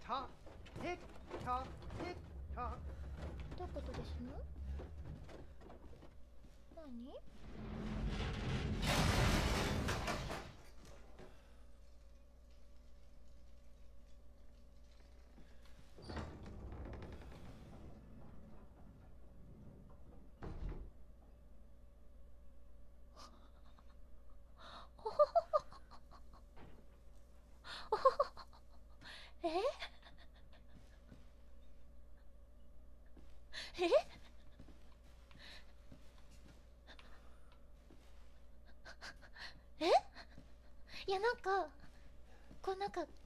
tock, tick tock, tick tock. どういうことですの？何？え？え？え？いやなんかこうなんか